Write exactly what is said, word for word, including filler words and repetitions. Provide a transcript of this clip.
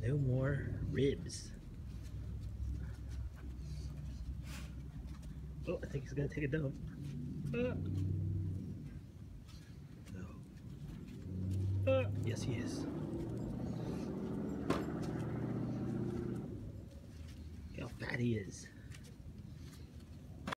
No more ribs. Oh, I think he's gonna take a dump. Uh. No. Uh, yes, he is. Look how fat he is.